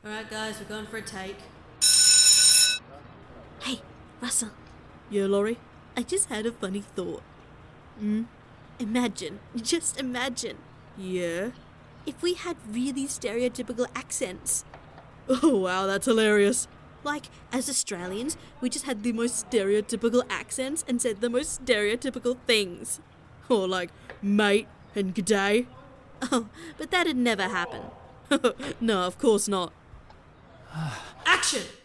Alright guys, we're going for a take. Hey, Russell. Yeah, Laurie? I just had a funny thought. Just imagine. Yeah? If we had really stereotypical accents. Oh wow, that's hilarious. Like, as Australians, we just had the most stereotypical accents and said the most stereotypical things. Or like, mate and g'day. Oh, but that'd never happen. No, of course not. Action!